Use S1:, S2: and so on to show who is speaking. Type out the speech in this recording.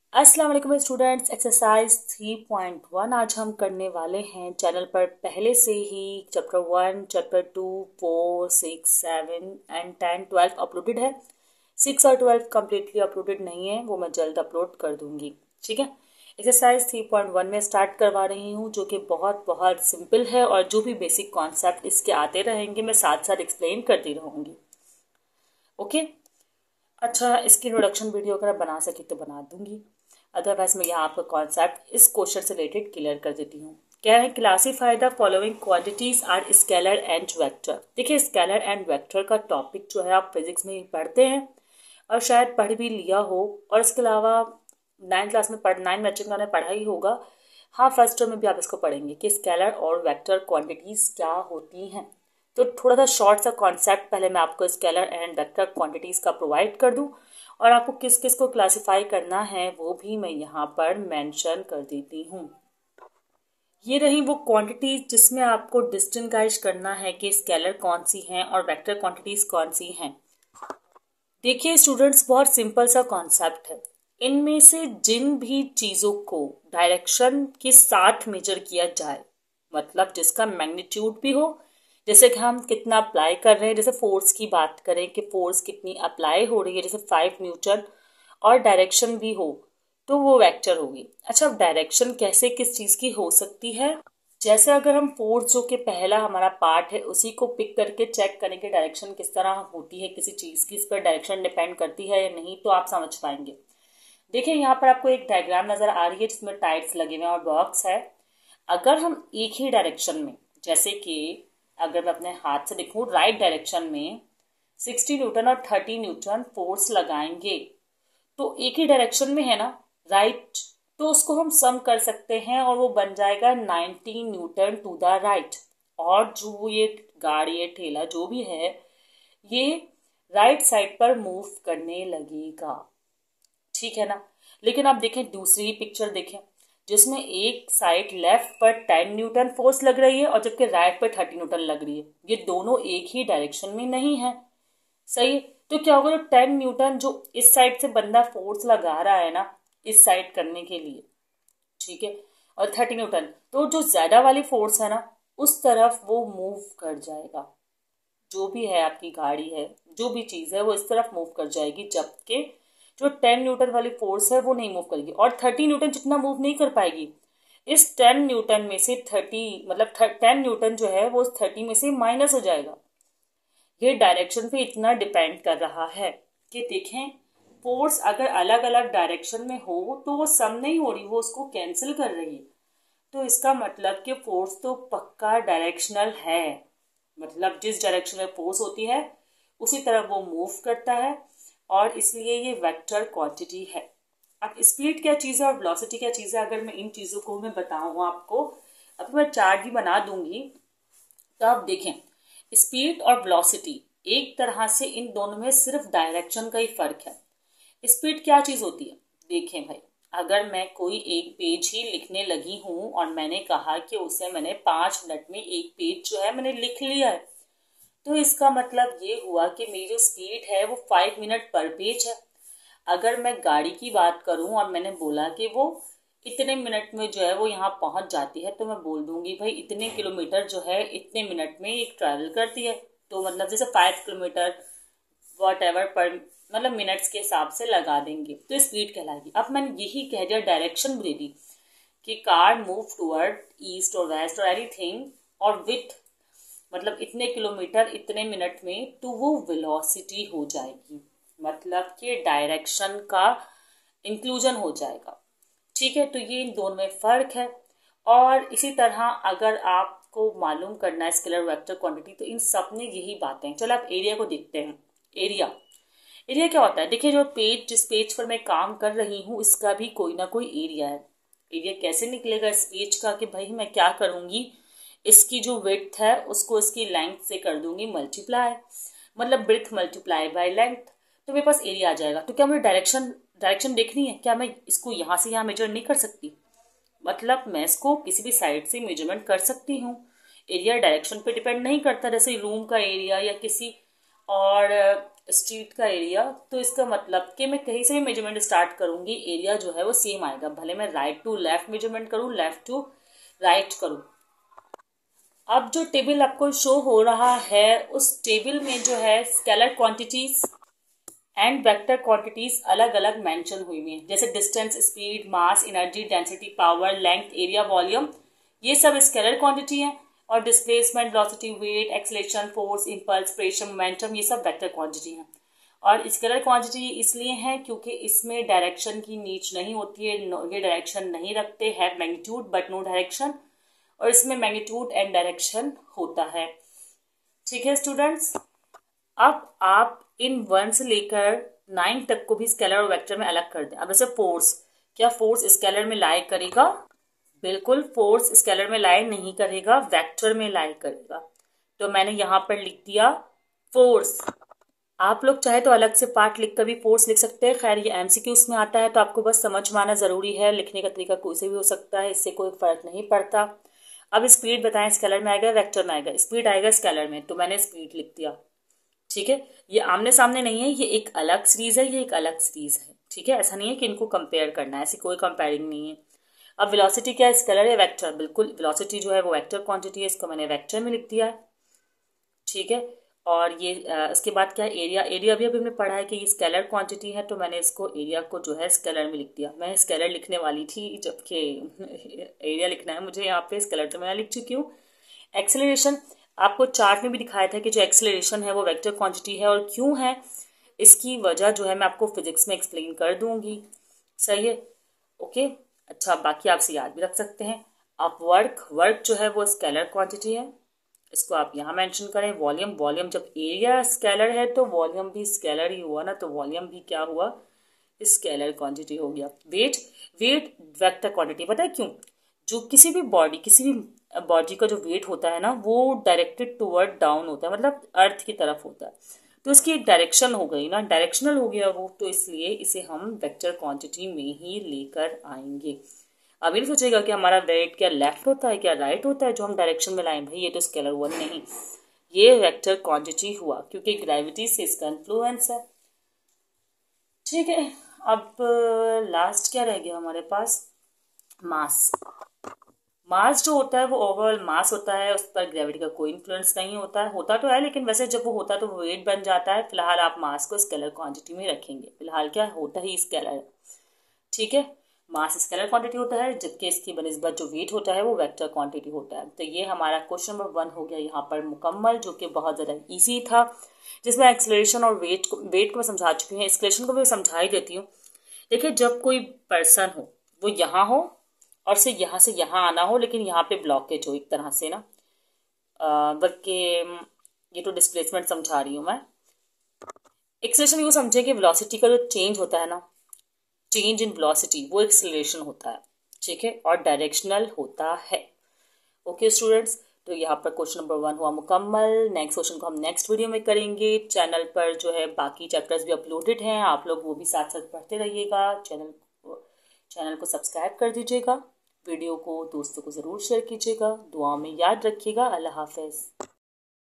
S1: अस्सलाम वालेकुम students. Exercise 3.1 आज हम करने वाले हैं। चैनल पर पहले से ही चैप्टर 1, चैप्टर 2, 4, 6, 7 एंड 10, 12 अपलोडेड है। 6 और 12 कम्प्लीटली अपलोडेड नहीं है, वो मैं जल्द अपलोड कर दूंगी। ठीक है, एक्सरसाइज 3.1 में स्टार्ट करवा रही हूँ, जो कि बहुत बहुत सिंपल है और जो भी बेसिक कॉन्सेप्ट इसके आते रहेंगे मैं साथ साथ एक्सप्लेन करती रहूँगी। ओके, अच्छा, इसकी इंट्रोडक्शन वीडियो अगर बना सकी तो बना दूंगी, अदरवाइज मैं यहाँ आपका कॉन्सेप्ट इस क्वेश्चन से रिलेटेड क्लियर कर देती हूँ। क्या है, classify the following quantities are scalar and vector. देखिए, स्केलर एंड वेक्टर का टॉपिक जो है आप फिजिक्स में ही पढ़ते हैं और शायद पढ़ भी लिया हो, और इसके अलावा 9 क्लास में 9 मैट्रिक में पढ़ा ही होगा। हाँ, फर्स्ट टर्म में भी आप इसको पढ़ेंगे कि स्केलर और वेक्टर क्वांटिटीज क्या होती हैं। तो थोड़ा सा शॉर्ट सा कॉन्सेप्ट पहले मैं आपको स्केलर एंड वेक्टर क्वांटिटीज का प्रोवाइड कर दूं, और आपको किस किस को क्लासिफाई करना है वो भी मैं यहाँ पर मेंशन कर देती हूँ। ये रही वो क्वांटिटीज जिसमें आपको डिस्टिंग्विश करना है कि स्केलर कौन सी हैं और वेक्टर क्वांटिटीज कौन सी हैं। देखिए स्टूडेंट्स, बहुत सिंपल सा कॉन्सेप्ट है। इनमें से जिन भी चीज़ों को डायरेक्शन के साथ मेजर किया जाए, मतलब जिसका मैग्नीट्यूड भी हो, जैसे कि हम कितना अप्लाई कर रहे हैं, जैसे फोर्स की बात करें कि फोर्स कितनी अप्लाई हो रही है, जैसे 5 न्यूटन, और डायरेक्शन भी हो, तो वो वेक्टर होगी। अच्छा, डायरेक्शन कैसे किस चीज़ की हो सकती है? जैसे अगर हम फोर्स जो कि पहला हमारा पार्ट है उसी को पिक करके चेक करें कि डायरेक्शन किस तरह होती है किसी चीज़ की, इस पर डायरेक्शन डिपेंड करती है या नहीं, तो आप समझ पाएंगे। देखिए, यहाँ पर आपको एक डायग्राम नजर आ रही है जिसमें टाइल्स लगे हुए हैं और बॉक्स है। अगर हम एक ही डायरेक्शन में, जैसे कि अगर मैं अपने हाथ से देखूं, राइट डायरेक्शन में 60 न्यूटन और 30 न्यूटन फोर्स लगाएंगे, तो एक ही डायरेक्शन में है ना, राइट, तो उसको हम सम कर सकते हैं और वो बन जाएगा 90 न्यूटन टू द राइट। और जो ये गाड़ी है, ठेला जो भी है, ये राइट साइड पर मूव करने लगेगा। ठीक है ना। लेकिन आप देखें, दूसरी ही पिक्चर देखें जिसमें एक साइड लेफ्ट पर 10 न्यूटन फोर्स लग रही है और जबकि राइट पर 30 न्यूटन लग रही है। ये दोनों एक ही डायरेक्शन में नहीं है। सही है, तो क्या होगा, जो 10 न्यूटन जो इस साइड से बंदा फोर्स लगा रहा है ना इस साइड करने के लिए, ठीक है, और 30 न्यूटन, तो जो ज्यादा वाली फोर्स है ना उस तरफ वो मूव कर जाएगा। जो भी है, आपकी गाड़ी है, जो भी चीज है, वो इस तरफ मूव कर जाएगी, जबकि जो 10 न्यूटन वाली फोर्स है वो नहीं मूव करेगी। और 30 न्यूटन जितना मूव नहीं कर पाएगी, इस 10 न्यूटन में से 30, मतलब 10 न्यूटन जो है वो 30 में से माइनस हो जाएगा। ये डायरेक्शन पे इतना डिपेंड कर रहा है कि देखें, फोर्स अगर अलग अलग डायरेक्शन में हो तो वो सम नहीं हो रही, वो उसको कैंसिल कर रही है। तो इसका मतलब कि फोर्स तो पक्का डायरेक्शनल है, मतलब जिस डायरेक्शन में फोर्स होती है उसी तरह वो मूव करता है, और इसलिए ये वेक्टर क्वांटिटी है। अब स्पीड क्या चीज़ है और वेलोसिटी क्या चीज़ है, अगर मैं इन चीज़ों को मैं बताऊँ आपको, अब मैं चार्ट भी बना दूंगी, तो आप देखें, स्पीड और वेलोसिटी एक तरह से इन दोनों में सिर्फ डायरेक्शन का ही फर्क है। स्पीड क्या चीज होती है? देखें भाई, अगर मैं कोई एक पेज ही लिखने लगी हूं और मैंने कहा कि उसे मैंने 5 मिनट में एक पेज जो है मैंने लिख लिया है, तो इसका मतलब ये हुआ कि मेरी जो स्पीड है वो 5 मिनट पर पेज है। अगर मैं गाड़ी की बात करूं और मैंने बोला कि वो इतने मिनट में जो है वो यहाँ पहुंच जाती है, तो मैं बोल दूंगी भाई इतने किलोमीटर जो है इतने मिनट में एक ट्रैवल करती है। तो मतलब जैसे 5 किलोमीटर वॉट एवर पर, मतलब मिनट्स के हिसाब से लगा देंगे, तो स्पीड कहलाएगी। अब मैंने यही कह दिया, डायरेक्शन भी दे दी कि कार मूव टूवर्ड ईस्ट और वेस्ट और एनीथिंग, और विथ मतलब इतने किलोमीटर इतने मिनट में, तो वो वेलोसिटी हो जाएगी, मतलब कि डायरेक्शन का इंक्लूजन हो जाएगा। ठीक है, तो ये इन दोनों में फर्क है। और इसी तरह अगर आपको मालूम करना है स्केलर वेक्टर क्वांटिटी, तो इन सब में यही बातें। चलो आप एरिया को देखते हैं। एरिया, एरिया क्या होता है? देखिए, जो पेज जिस पेज पर मैं काम कर रही हूँ इसका भी कोई ना कोई एरिया है। एरिया कैसे निकलेगा इस पेज का कि भाई मैं क्या करूंगी, इसकी जो विड्थ है उसको इसकी लेंथ से कर दूंगी मल्टीप्लाई, मतलब ब्रेथ मल्टीप्लाई बाय लेंथ, तो मेरे पास एरिया आ जाएगा। तो क्या मुझे डायरेक्शन देखनी है? क्या मैं इसको यहाँ से यहाँ मेजर नहीं कर सकती? मतलब मैं इसको किसी भी साइड से मेजरमेंट कर सकती हूँ। एरिया डायरेक्शन पे डिपेंड नहीं करता, जैसे रूम का एरिया या किसी और स्ट्रीट का एरिया, तो इसका मतलब कि मैं कहीं से भी मेजरमेंट स्टार्ट करूंगी एरिया जो है वो सेम आएगा, भले मैं राइट टू लेफ्ट मेजरमेंट करूँ, लेफ्ट टू राइट करूँ। अब जो टेबल आपको शो हो रहा है उस टेबल में जो है scalar quantities and vector quantities अलग अलग मेंशन हुई हुई हैं, जैसे distance, speed, mass, energy, density, power, length, area, volume, ये सब स्केलर क्वांटिटी है। और displacement, velocity, weight, acceleration, force, impulse, pressure, momentum, ये सब वेक्टर क्वांटिटी है। और स्केलर क्वांटिटी इसलिए है क्योंकि इसमें डायरेक्शन की नीच नहीं होती है, ये डायरेक्शन नहीं रखते, है मैग्नीट्यूड बट नो डायरेक्शन, और इसमें मैग्नीट्यूड एंड डायरेक्शन होता है। ठीक है स्टूडेंट्स, अब आप इन 1 से लेकर 9 तक को भी स्केलर और वेक्टर में अलग कर दें। अब जैसे फोर्स, क्या फोर्स स्केलर में लाई करेगा? बिल्कुल, फोर्स स्केलर में लाई नहीं करेगा, वेक्टर में लाई करेगा। तो मैंने यहाँ पर लिख दिया फोर्स। आप लोग चाहे तो अलग से पार्ट लिख कर भी फोर्स लिख सकते हैं, खैर ये एमसीक्यू उसमें आता है तो आपको बस समझ में आना जरूरी है, लिखने का तरीका कोई से भी हो सकता है, इससे कोई फर्क नहीं पड़ता। अब स्पीड बताएं, स्केलर में आएगा वेक्टर में आएगा? स्पीड आएगा स्केलर में, तो मैंने स्पीड लिख दिया। ठीक है, ये आमने सामने नहीं है, ये एक अलग सीरीज है, ये एक अलग सीरीज है। ठीक है, ऐसा नहीं है कि इनको कंपेयर करना है, ऐसी कोई कंपेयरिंग नहीं है। अब वेलोसिटी क्या है, स्केलर या वेक्टर? बिल्कुल, वेलोसिटी जो है वो वेक्टर क्वांटिटी है, इसको मैंने वेक्टर में लिख दिया है। ठीक है, और ये इसके बाद क्या है, एरिया। एरिया भी अभी हमने पढ़ा है कि ये स्केलर क्वांटिटी है, तो मैंने इसको एरिया को जो है स्केलर में लिख दिया। मैं स्केलर लिखने वाली थी जबकि एरिया लिखना है मुझे, यहाँ पे स्केलर तो मैं लिख चुकी हूँ। एक्सेलरेशन, आपको चार्ट में भी दिखाया था कि जो एक्सेलरेशन है वो वेक्टर क्वांटिटी है, और क्यों है इसकी वजह जो है मैं आपको फिजिक्स में एक्सप्लेन कर दूंगी। सही है, ओके। अच्छा, बाकी आपसे याद भी रख सकते हैं। अब वर्क, वर्क जो है वो स्केलर क्वांटिटी है, इसको आप यहाँ मेंशन करें। वॉल्यूम, वॉल्यूम जब एरिया स्केलर है तो वॉल्यूम भी स्केलर ही हुआ ना, तो वॉल्यूम भी क्या हुआ, स्केलर क्वांटिटी हो गया। Weight, weight vector quantity. पता है क्यों? जो किसी भी बॉडी का जो वेट होता है ना वो डायरेक्टेड टुवर्ड डाउन होता है, मतलब अर्थ की तरफ होता है, तो इसकी एक डायरेक्शन हो गई ना, डायरेक्शनल हो गया वो, तो इसलिए इसे हम वेक्टर क्वांटिटी में ही लेकर आएंगे। अब ये सोचेगा कि हमारा वेट क्या लेफ्ट होता है क्या राइट होता है जो हम डायरेक्शन में लाएं, भाई ये तो स्केलर हुआ नहीं, ये वेक्टर क्वांटिटी हुआ क्योंकि ग्रेविटी से इसका इन्फ्लुएंस है। ठीक है, अब लास्ट क्या रह गया हमारे पास, मास। मास जो होता है वो ओवरऑल मास होता है, उस पर ग्रेविटी का कोई इन्फ्लुएंस नहीं होता है, होता तो है लेकिन वैसे जब वो होता है तो वो वेट बन जाता है। फिलहाल आप मास को स्केलर क्वांटिटी में रखेंगे, फिलहाल क्या होता ही स्केलर है। ठीक है, मास स्केलर क्वांटिटी होता है जबकि इसकी बनिस्बत जो वेट होता है वो वेक्टर क्वांटिटी होता है। तो ये हमारा क्वेश्चन नंबर 1 हो गया यहाँ पर मुकम्मल, जो कि बहुत ज़्यादा इजी था, जिसमें एक्सेलरेशन और वेट को मैं समझा चुकी हूँ। एक्सेलरेशन को मैं समझा ही देती हूँ। देखिए, जब कोई पर्सन हो वो यहाँ हो और से यहाँ आना हो, लेकिन यहाँ पे ब्लॉकेज हो एक तरह से ना, बल्कि ये तो डिस्प्लेसमेंट समझा रही हूँ मैं। एक्सेलरेशन यूँ समझे कि वेलोसिटी का जो चेंज होता है ना, चेंज इन वेलोसिटी, वो एक्सेलरेशन होता है। ठीक है, और डायरेक्शनल होता है। ओके स्टूडेंट्स, तो यहाँ पर क्वेश्चन नंबर 1 हुआ मुकम्मल। नेक्स्ट क्वेश्चन को हम नेक्स्ट वीडियो में करेंगे। चैनल पर जो है बाकी चैप्टर्स भी अपलोडेड हैं, आप लोग वो भी साथ साथ पढ़ते रहिएगा। चैनल को सब्सक्राइब कर दीजिएगा, वीडियो को दोस्तों को ज़रूर शेयर कीजिएगा, दुआ में याद रखिएगा। अल्लाह हाफिज़।